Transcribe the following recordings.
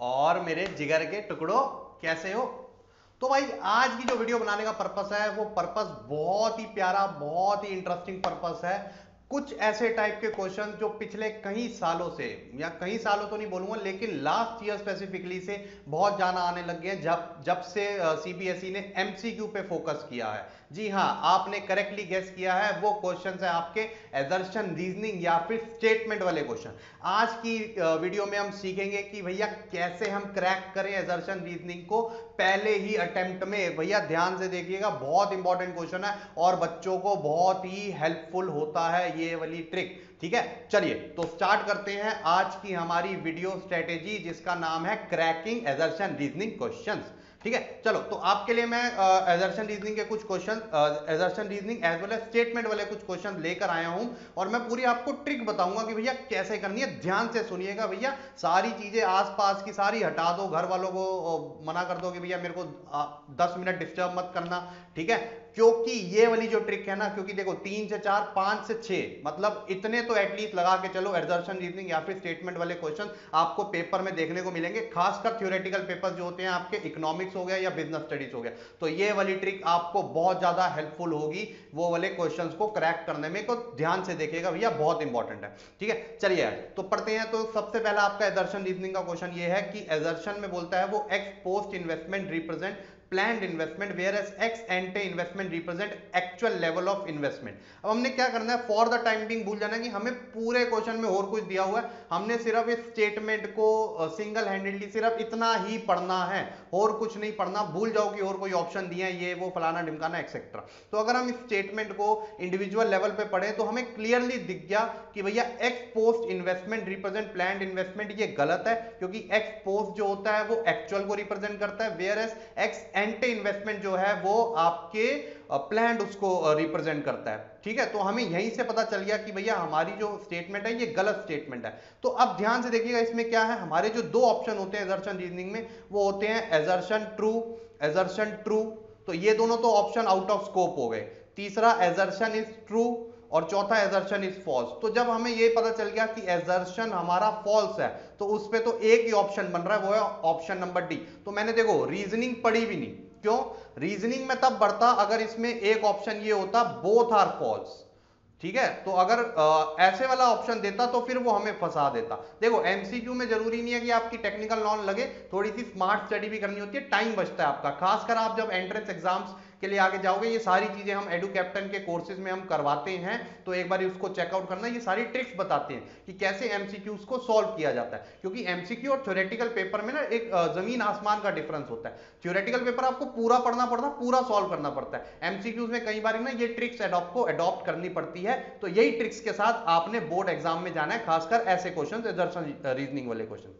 और मेरे जिगर के टुकड़ों, कैसे हो? तो भाई आज की जो वीडियो बनाने का पर्पस है वो पर्पस बहुत ही प्यारा, बहुत ही इंटरेस्टिंग पर्पस है। कुछ ऐसे टाइप के क्वेश्चन जो पिछले कई सालों से, या कई सालों तो नहीं बोलूंगा, लेकिन लास्ट ईयर स्पेसिफिकली से बहुत ज्यादा आने लग गए जब जब से सीबीएसई ने एमसीक्यू पे फोकस किया है। जी हाँ, आपने करेक्टली गेस किया है, वो क्वेश्चन है आपके एजर्शन रीजनिंग या फिर स्टेटमेंट वाले क्वेश्चन। आज की वीडियो में हम सीखेंगे कि भैया कैसे हम क्रैक करें एजर्शन रीजनिंग को पहले ही अटेम्प्ट में। भैया ध्यान से देखिएगा, बहुत इंपॉर्टेंट क्वेश्चन है और बच्चों को बहुत ही हेल्पफुल होता है ये वाली ट्रिक। ठीक है, चलिए तो स्टार्ट करते हैं आज की हमारी वीडियो स्ट्रेटेजी, जिसका नाम है क्रैकिंग एजर्शन रीजनिंग क्वेश्चंस। ठीक है, चलो तो आपके लिए मैं एजर्शन रीजनिंग के कुछ question, assertion reasoning as well as statement वाले कुछ क्वेश्चन लेकर आया हूं और मैं पूरी आपको ट्रिक बताऊंगा कि भैया कैसे करनी है। ध्यान से सुनिएगा भैया, सारी चीजें आसपास की सारी हटा दो, घर वालों को मना कर दो कि भैया मेरे को 10 मिनट डिस्टर्ब मत करना। ठीक है, क्योंकि ये वाली जो ट्रिक है ना, क्योंकि देखो 3 से 4, 5 से 6, मतलब इतने तो एटलीस्ट लगा के चलो एजर्शन रीजनिंग या फिर स्टेटमेंट वाले क्वेश्चन आपको पेपर में देखने को मिलेंगे, खासकर थ्योरेटिकल पेपर जो होते हैं आपके, इकोनॉमिक्स हो गया या बिजनेस स्टडीज हो गया। तो ये वाली ट्रिक आपको बहुत ज्यादा हेल्पफुल होगी वो वाले क्वेश्चन को क्रैक करने में। को ध्यान से देखिएगा भैया, बहुत इंपॉर्टेंट है। ठीक है, चलिए तो पढ़ते हैं। तो सबसे पहला आपका एजर्शन रीजनिंग का क्वेश्चन ये है कि एजर्शन में बोलता है वो ex post investment represent planned investment whereas ex ante investment represent actual level of investment. अब हमने क्या करना है, फॉर द टाइम बिंग भूल जाना कि हमें पूरे क्वेश्चन में और कुछ दिया हुआ है, हमने सिर्फ इस स्टेटमेंट को सिंगल हैंडेडली सिर्फ इतना ही पढ़ना है और कुछ नहीं पढ़ना। भूल जाओ कि और कोई ऑप्शन दिए हैं, ये वो फलाना ढिमकाना एक्सेट्रा। तो अगर हम इस स्टेटमेंट को इंडिविजुअल लेवल पे पढ़ें तो हमें क्लियरली दिख गया कि भैया ex post investment represent planned investment ये गलत है, क्योंकि एक्स पोस्ट जो होता है वो एक्चुअल को रिप्रेजेंट करता है, whereas ex ante investment जो है वो आपके प्लान्ड उसको रिप्रेजेंट करता है। ठीक है, तो हमें यहीं से पता चल गया कि भैया हमारी जो स्टेटमेंट है ये गलत स्टेटमेंट है। तो अब ध्यान से देखिएगा, इसमें क्या है, हमारे जो दो ऑप्शन होते हैं एजर्शन रीजनिंग में वो होते हैं एजर्शन ट्रू, एजर्शन ट्रू। तो ये दोनों तो ऑप्शन आउट ऑफ स्कोप हो गए। तीसरा एजर्शन इज ट्रू और चौथा एजर्शन इज फॉल्स। तो जब हमें ये पता चल गया कि एजर्शन हमारा फॉल्स है तो उस पे तो एक ही ऑप्शन बन रहा है, वो है ऑप्शन नंबर डी। तो मैंने देखो रीजनिंग पढ़ी भी नहीं। क्यों? रीजनिंग में तब बढ़ता अगर इसमें एक ऑप्शन ये होता बोथ आर फॉल्स। ठीक है, तो अगर ऐसे वाला ऑप्शन देता तो फिर वो हमें फंसा देता। देखो एमसीक्यू में जरूरी नहीं है कि आपकी टेक्निकल नॉलेज लगे, थोड़ी सी स्मार्ट स्टडी भी करनी होती है, टाइम बचता है आपका, खासकर आप जब एंट्रेंस एग्जाम्स के लिए आगे जाओगे। ये सारी चीजें हम एडू कैप्टन के कोर्सेज में हम करवाते हैं, तो एक बार उसको चेकआउट करना। ये सारी ट्रिक्स बताते हैं कि कैसे एमसीक्यूज को सॉल्व किया जाता है, क्योंकि एमसीक्यू और थ्योरेटिकल पेपर में ना एक जमीन आसमान का डिफरेंस होता है। थ्योरेटिकल पेपर आपको पूरा पढ़ना पड़ता है, पूरा सॉल्व करना पड़ता है। एमसीक्यूज में कई बार ना ये ट्रिक्स अडॉप्ट करनी पड़ती है। तो यही ट्रिक्स के साथ आपने बोर्ड एग्जाम में जाना है, खासकर ऐसे क्वेश्चन, एजर्शन रीजनिंग वाले क्वेश्चन।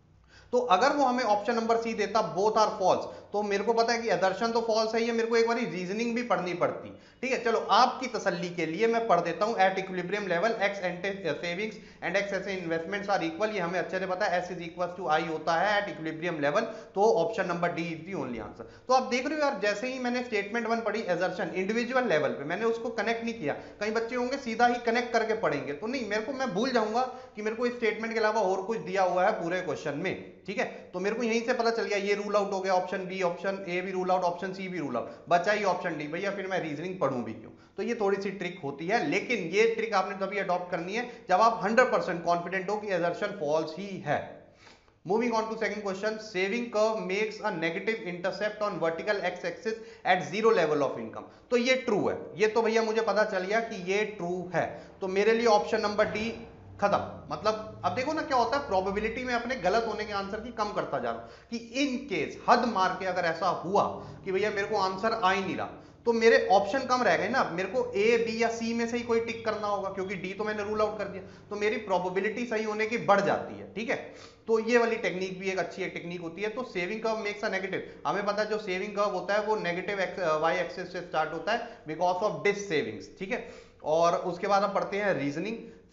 तो अगर वो हमें ऑप्शन नंबर सी देता बोथ आर फॉल्स, तो मेरे को पता है कि एजर्शन तो फॉल्स है, ये मेरे को एक बार रीजनिंग भी पढ़नी पड़ती। ठीक है, चलो आपकी तसल्ली के लिए मैं पढ़ देता हूं। At equilibrium level ex ante savings and ex ऐसे इन्वेस्टमेंट्स आर इक्वल, ये हमें अच्छे से पता है, S is equal to I होता है एट इक्विलिब्रियम लेवल। तो option number D is the only answer. तो आप देख रहे हो यार, जैसे ही मैंने स्टेटमेंट 1 पढ़ी एजर्शन इंडिविजुअल लेवल पे, मैंने उसको कनेक्ट नहीं किया। कई बच्चे होंगे सीधा ही कनेक्ट करके पढ़ेंगे, तो नहीं, मेरे को, मैं भूल जाऊंगा कि मेरे को इस स्टेटमेंट के अलावा और कुछ दिया हुआ है पूरे क्वेश्चन में। ठीक है, तो मेरे को यहीं से पता चल गया, ये रूल आउट हो गया, ऑप्शन बी, ऑप्शन ए भी रूल आउट, ऑप्शन सी भी रूल आउट, बचा ही ऑप्शन डी। भैया फिर मैं रीजनिंग पढ़ूं भी क्यों? तो ये थोड़ी सी ट्रिक होती है, लेकिन ये ट्रिक आपने तभी अडॉप्ट करनी है जब आप 100% कॉन्फिडेंट हो कि एजर्शन फॉल्स ही है। Moving on to second question, saving curve makes a negative intercept on vertical x axis at zero level of income. तो ये ट्रू है, ये तो भैया मुझे पता चल गया कि ये ट्रू है। तो मेरे लिए ऑप्शन नंबर डी खत्म। मतलब अब देखो ना क्या होता है, प्रोबेबिलिटी में अपने गलत होने के आंसर की कम करता जा रहा हूं कि इन केस हद मार के अगर ऐसा हुआ कि भैया मेरे को आंसर आ ही नहीं रहा, तो मेरे ऑप्शन कम रह गए ना। मेरे को ए, बी या सी में से ही कोई टिक करना होगा, क्योंकि डी तो मैंने रूल आउट कर दिया, तो मेरी प्रोबेबिलिटी सही होने की बढ़ जाती है। ठीक है, तो ये वाली टेक्निक भी एक अच्छी एक टेक्निक होती है। तो saving curve makes a negative, हमें पता है जो सेविंग कर्व होता है वो नेगेटिव वाई एक्सिस से स्टार्ट होता है बिकॉज ऑफ डिस सेविंग्स। ठीक है, और उसके बाद हम पढ़ते हैं reasoning.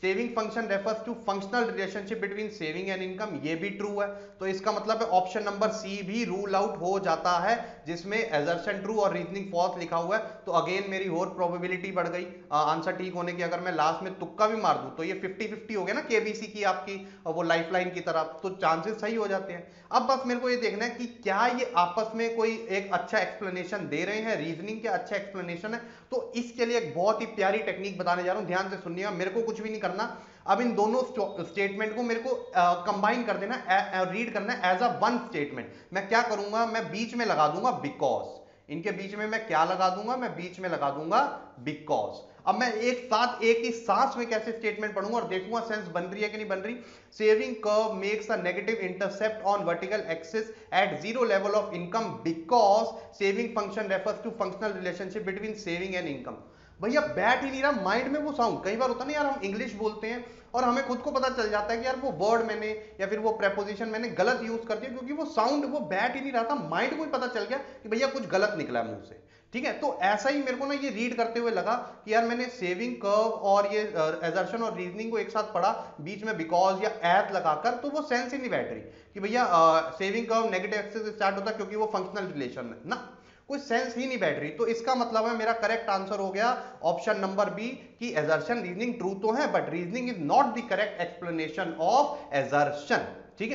Saving function refers to functional relationship between saving and income, ये भी ट्रू है। तो इसका मतलब है ऑप्शन नंबर सी भी रूल आउट हो जाता है, जिसमें एजर्शन ट्रू और रीजनिंग फॉल्स लिखा हुआ है। तो अगेन मेरी और प्रोबेबिलिटी बढ़ गई आंसर ठीक होने की। अगर मैं लास्ट में तुक्का भी मार दूं तो ये 50-50 हो गया ना, केबीसी की आपकी वो लाइफलाइन की तरह, तो चांसेस सही हो जाते हैं। अब बस मेरे को ये देखना है कि क्या ये आपस में कोई एक अच्छा एक्सप्लेनेशन दे रहे हैं, रीजनिंग के अच्छा एक्सप्लेनेशन है। तो इसके लिए एक बहुत ही प्यारी टेक्निक बताने जा रहा हूं, ध्यान से सुनिएगा। मेरे को कुछ भी नहीं करना, अब इन दोनों स्टेटमेंट को मेरे को कंबाइन कर देना, रीड करना है एज अ वन स्टेटमेंट। मैं क्या करूंगा, मैं बीच में लगा दूंगा बिकॉज। इनके बीच में मैं क्या लगा दूंगा, मैं बीच में लगा दूंगा बिकॉज। अब मैं एक साथ एक ही सांस में कैसे स्टेटमेंट पढ़ूंगा और देखूंगा सेंस बन रही है कि नहीं बन रही। Saving curve makes a negative intercept on vertical axis at zero level of income because saving function refers to functional relationship between saving and income. भैया बैठ ही नहीं रहा माइंड में वो साउंड। कई बार होता नहीं यार, हम इंग्लिश बोलते हैं और हमें खुद को पता चल जाता है कि यार वो वर्ड मैंने या फिर वो प्रेपोजिशन मैंने गलत यूज कर दिया, क्योंकि वो साउंड वो बैठ ही नहीं रहा था, माइंड को ही पता चल गया कि भैया कुछ गलत निकला है मुंह से। ठीक है, तो ऐसा ही मेरे को ना ये रीड करते हुए लगा कि यार मैंने सेविंग कर्व और ये एजर्शन और रीजनिंग को एक साथ पढ़ा, बीच में बिकॉज या एज लगाकर, तो वो सेंस ही नहीं बैठ रही कि भैया सेविंग कर्व नेगेटिव एक्सिस से स्टार्ट होता है क्योंकि वो फंक्शनल रिलेशन है ना, कोई सेंस ही नहीं बैठ रही। तो इसका मतलब है मेरा करेक्ट आंसर हो गया ऑप्शन नंबर बी कि एजर्शन रीजनिंग ट्रू तो है, but reasoning is not the correct explanation of assertion. ठीक है,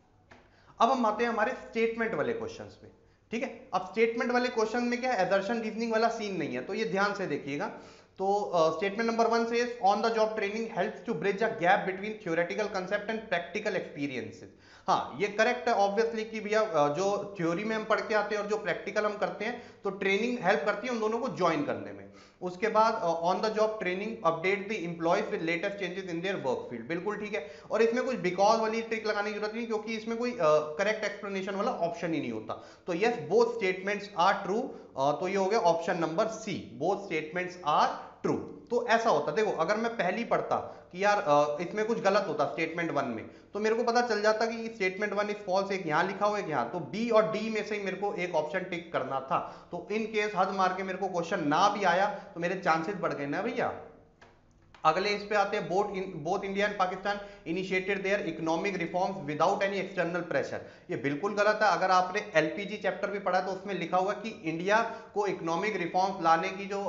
अब हम आते हैं हमारे स्टेटमेंट वाले क्वेश्चंस पे। ठीक है, अब स्टेटमेंट वाले क्वेश्चन में क्या है, एजर्शन रीजनिंग वाला सीन नहीं है, तो ये ध्यान से देखिएगा। तो स्टेटमेंट नंबर 1 से on the job training helps to bridge a gap between theoretical concept and practical experiences. हाँ, ये करेक्ट है ऑब्वियसली कि भैया जो थ्योरी में हम पढ़ के आते हैं और जो प्रैक्टिकल हम करते हैं, तो ट्रेनिंग हेल्प करती है उन दोनों को ज्वाइन करने में। उसके बाद on the job training update the employees with latest changes in their work field, बिल्कुल ठीक है। और इसमें कुछ बिकॉज वाली ट्रिक लगाने की जरूरत नहीं, क्योंकि इसमें कोई करेक्ट एक्सप्लेनेशन वाला ऑप्शन ही नहीं होता। तो yes, both statements are true. तो ये हो गया option number C, both statements are true. तो ऐसा होता, देखो अगर मैं पहली पढ़ता कि यार इसमें कुछ गलत होता स्टेटमेंट 1 में, तो मेरे को पता चल जाता कि स्टेटमेंट 1 इज फॉल्स, एक यहां लिखा हुआ है यहां, तो बी और डी में से ही मेरे को एक ऑप्शन टिक करना था। तो इन केस हद मार के मेरे को क्वेश्चन ना भी आया तो मेरे चांसेस बढ़ गए ना भैया। अगले इस पे आते हैं, both India and Pakistan initiated their economic reforms without any external pressure. ये बिल्कुल गलत है। अगर आपने एलपीजी चैप्टर भी पढ़ा तो उसमें लिखा हुआ कि इंडिया को इकोनॉमिक रिफॉर्म्स लाने की जो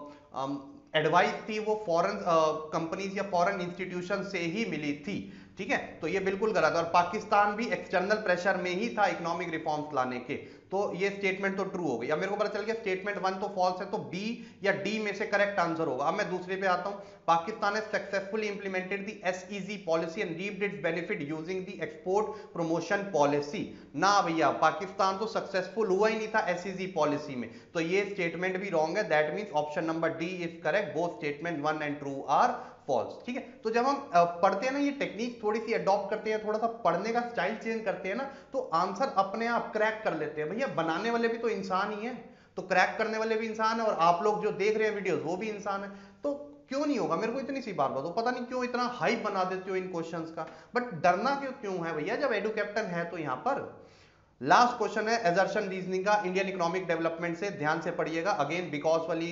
एडवाइस थी वो फॉरेन कंपनीज या फॉरेन इंस्टीट्यूशन से ही मिली थी। ठीक है, तो ये बिल्कुल गलत है। और पाकिस्तान भी एक्सटर्नल प्रेशर में ही था इकोनॉमिक रिफॉर्म्स लाने के, तो ये स्टेटमेंट तो ट्रू हो गई। अब मेरे को पता चल गया स्टेटमेंट 1 तो फॉल्स है, तो बी या डी में से करेक्ट आंसर होगा। अब मैं दूसरे पे आता हूं, Pakistan has successfully implemented the SEZ policy and reaped its benefit using the export promotion policy. ना भैया, पाकिस्तान तो सक्सेसफुल हुआ ही नहीं था एसईजी पॉलिसी में, तो ये स्टेटमेंट भी रॉन्ग है। That means option number D is correct, both statement 1 and true are false. ठीक है, तो जब हम पढ़ते हैं ना, ये टेक्निक थोड़ी सी अडॉप्ट करते हैं, थोड़ा सा पढ़ने का स्टाइल चेंज करते हैं ना, तो आंसर अपने आप क्रैक कर लेते हैं। भैया बनाने वाले भी तो इंसान ही है, तो क्रैक करने वाले भी इंसान है, और आप लोग जो देख रहे हैं वीडियोस वो भी इंसान है, तो क्यों नहीं होगा। मेरे को इतनी सी बात बताओ, पता नहीं क्यों इतना हाइप बना देते हो इन क्वेश्चंस का, बट डरना क्यों है भैया, जब एडु कैप्टन है तो यहां पर। लास्ट क्वेश्चन है एजर्शन रीजनिंग का इंडियन इकोनॉमिक डेवलपमेंट से, ध्यान से पढ़िएगा। अगेन बिकॉज वाली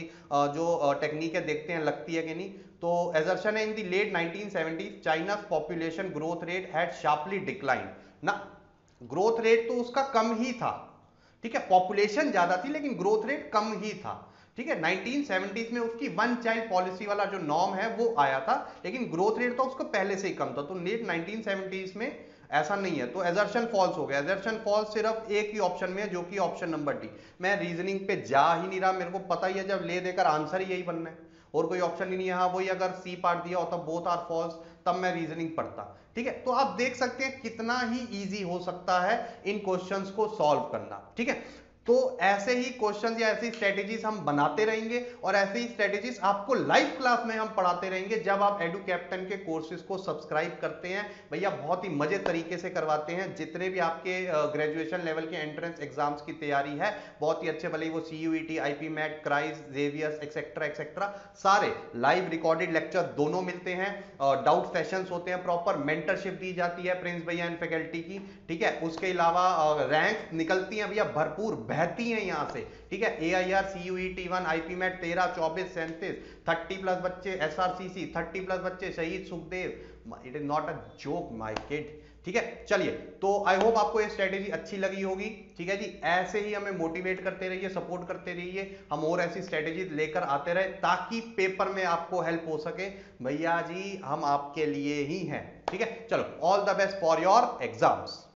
जो टेक्निक है, देखते हैं लगती है कि नहीं। तो एजर्शन है इन द लेट 1970s चाइना's population growth rate had sharply decline ना, ग्रोथ रेट तो उसका कम ही था। ठीक है, पॉपुलेशन ज्यादा थी लेकिन ग्रोथ रेट कम ही था। ठीक है, 1970s में उसकी वन चाइल्ड पॉलिसी वाला जो नॉर्म है वो आया था, लेकिन ग्रोथ रेट तो उसका पहले से ही कम था। तो लेट 1970s में ऐसा नहीं है, तो एजर्शन फॉल्स हो गया। एजर्शन फॉल्स सिर्फ एक ही ऑप्शन में है, जो कि ऑप्शन नंबर डी। मैं रीजनिंग पे जा ही नहीं रहा, मेरे को पता ही है जब ले देकर आंसर ही यही बनना है, और कोई ऑप्शन ही नहीं है। हाँ, वही अगर सी पार्ट दिया होता बोथ आर फॉल्स, तब मैं रीजनिंग पढ़ता। ठीक है, तो आप देख सकते हैं कितना ही इजी हो सकता है इन क्वेश्चंस को सॉल्व करना। ठीक है, तो ऐसे ही क्वेश्चंस या ऐसी स्ट्रेटेजीज हम बनाते रहेंगे, और ऐसे ही स्ट्रेटेजीज आपको लाइव क्लास में हम पढ़ाते रहेंगे जब आप एडु कैप्टन के कोर्सेज को सब्सक्राइब करते हैं। भैया बहुत ही मजे तरीके से करवाते हैं, जितने भी आपके ग्रेजुएशन लेवल के एंट्रेंस एग्जाम्स की तैयारी है बहुत ही अच्छे, भले वो CUET, IP MAT, Christ, Xavier's etcetera etcetera, सारे लाइव रिकॉर्डेड लेक्चर दोनों मिलते हैं। डाउट सेशंस होते हैं, प्रॉपर मेंटरशिप दी जाती है प्रिंस भैया एंड फैकल्टी की। ठीक है, उसके अलावा रैंक निकलती हैं भैया भरपूर बहती हैं यहां से, ठीक है। AIR CUET 1 IP MET 13 24 37 30+ बच्चे, SRCC 30+ बच्चे, Shaheed Sukhdev, it is not a joke my kid, ठीक है। चलिए, तो आई होप आपको ये स्ट्रेटेजी अच्छी लगी होगी, ठीक है जी। ऐसे ही हमें मोटिवेट करते रहिए, सपोर्ट करते रहिए, हम और ऐसी स्ट्रेटेजी लेकर आते रहे ताकि पेपर में आपको हेल्प हो सके। भैया जी हम आपके लिए ही हैं, ठीक है। चलो, all the best for your exams.